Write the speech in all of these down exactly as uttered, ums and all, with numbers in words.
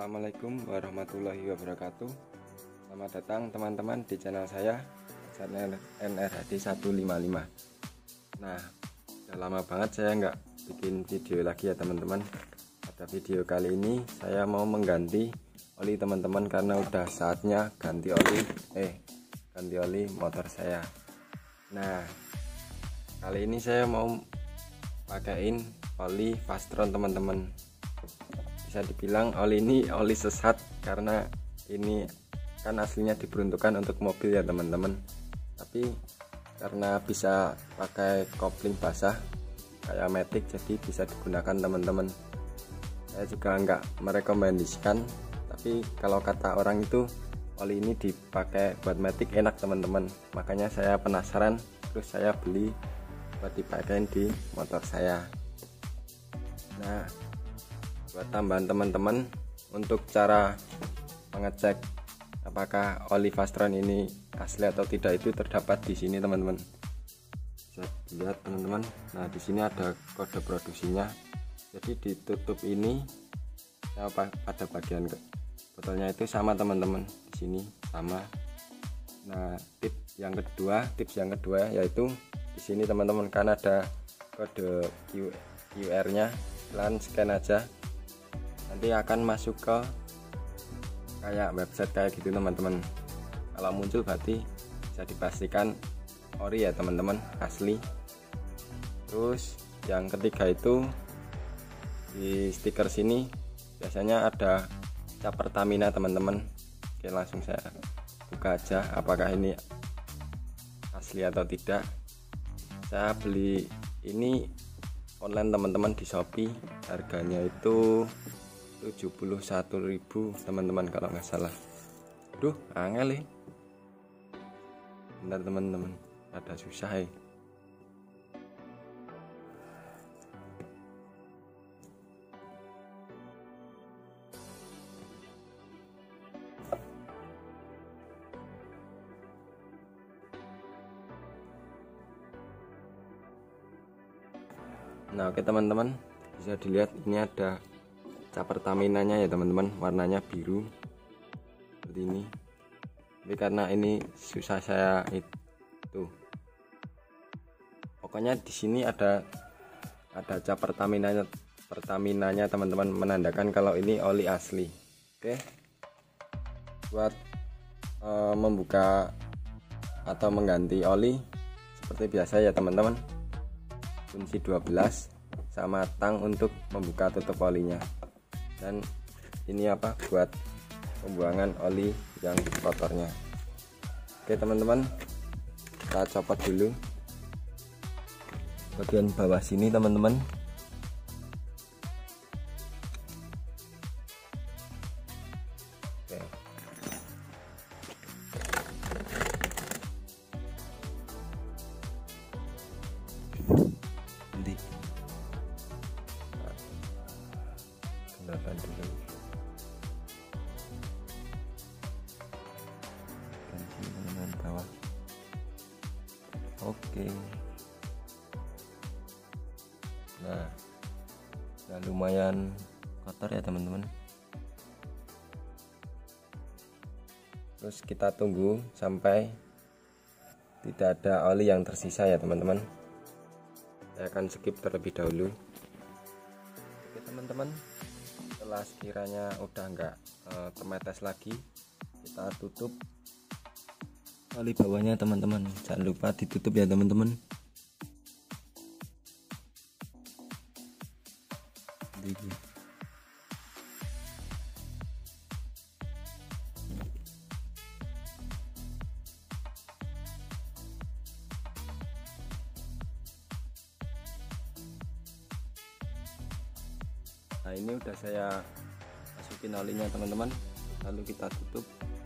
Assalamualaikum warahmatullahi wabarakatuh. Selamat datang teman-teman di channel saya, channel N R H D seratus lima puluh lima. Nah, udah lama banget saya nggak bikin video lagi ya teman-teman. Pada video kali ini saya mau mengganti oli teman-teman, karena udah saatnya ganti oli eh ganti oli motor saya. Nah, kali ini saya mau pakaiin oli Fastron teman-teman. Bisa dibilang oli ini oli sesat, karena ini kan aslinya diperuntukkan untuk mobil ya teman-teman, tapi karena bisa pakai kopling basah kayak matic, jadi bisa digunakan teman-teman. Saya juga nggak merekomendasikan, tapi kalau kata orang itu oli ini dipakai buat matic enak teman-teman, makanya saya penasaran, terus saya beli buat dipakein di motor saya. Nah, buat tambahan teman-teman, untuk cara mengecek apakah oli Fastron ini asli atau tidak itu terdapat di sini teman-teman. Bisa lihat teman-teman. Nah, di sini ada kode produksinya. Jadi ditutup ini pada bagian botolnya itu sama teman-teman. Di sini sama. Nah, tips yang kedua, tips yang kedua yaitu di sini teman-teman, kan ada kode Q R-nya. Kalian scan aja, nanti akan masuk ke kayak website kayak gitu teman-teman. Kalau muncul berarti bisa dipastikan ori ya teman-teman, asli. Terus yang ketiga itu di stiker sini biasanya ada cap Pertamina teman-teman. Oke, langsung saya buka aja apakah ini asli atau tidak. Saya beli ini online teman-teman di Shopee, harganya itu tujuh puluh satu ribu teman-teman kalau nggak salah. Duh, angel ya. Bentar teman-teman, ada susah ya. Nah, oke teman-teman, bisa dilihat ini ada cap Pertaminanya ya teman-teman, warnanya biru seperti ini. Tapi karena ini susah saya itu, pokoknya di sini ada ada cap Pertaminanya Pertaminanya teman-teman, menandakan kalau ini oli asli. Oke, buat e, membuka atau mengganti oli seperti biasa ya teman-teman, kunci dua belas sama tang untuk membuka tutup olinya. Dan ini apa, buat pembuangan oli yang kotornya. Oke teman-teman, kita copot dulu bagian bawah sini teman-teman. Oke. Nanti kendaraan dulu. Bawah. Oke, nah, nah lumayan kotor ya teman-teman. Terus kita tunggu sampai tidak ada oli yang tersisa ya teman-teman. Saya akan skip terlebih dahulu. Oke teman-teman, setelah sekiranya udah nggak e, kemetes lagi, kita tutup oli bawahnya teman-teman. Jangan lupa ditutup ya teman-teman. Nah, ini udah saya masukin olinya teman-teman, lalu kita tutup.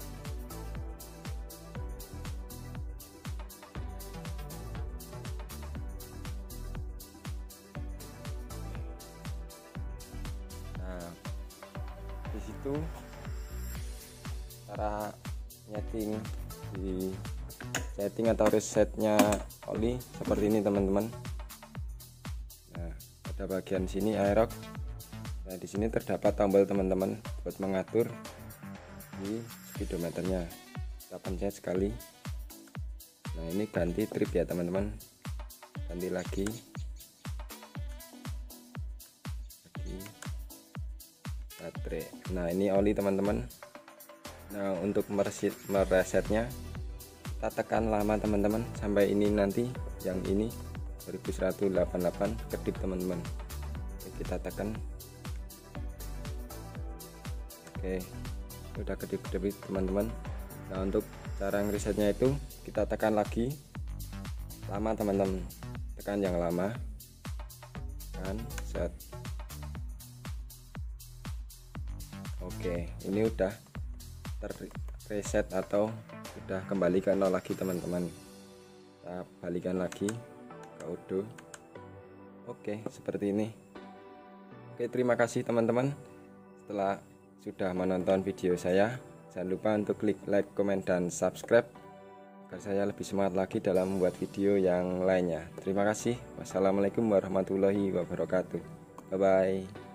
Di situ cara nyeting di setting atau resetnya oli seperti ini teman-teman. Nah, pada bagian sini airlock. Nah, di sini terdapat tombol teman-teman buat mengatur di speedometernya. Kita pencet sekali. Nah ini ganti trip ya teman-teman, ganti lagi lagi baterai. Nah ini oli teman-teman. Nah untuk mereset meresetnya kita tekan lama teman-teman, sampai ini nanti yang ini dua ribu seratus delapan puluh delapan kedip teman-teman. Kita tekan, oke udah kedip-kedip teman-teman. Nah untuk cara ngeresetnya itu kita tekan lagi lama teman-teman, tekan yang lama kan, set. Oke ini udah terreset atau udah kembali ke nol lagi teman-teman. Kita balikan lagi ke auto. Oke seperti ini. Oke terima kasih teman-teman setelah sudah menonton video saya. Jangan lupa untuk klik like, komen, dan subscribe agar saya lebih semangat lagi dalam membuat video yang lainnya. Terima kasih. Wassalamualaikum warahmatullahi wabarakatuh. Bye bye.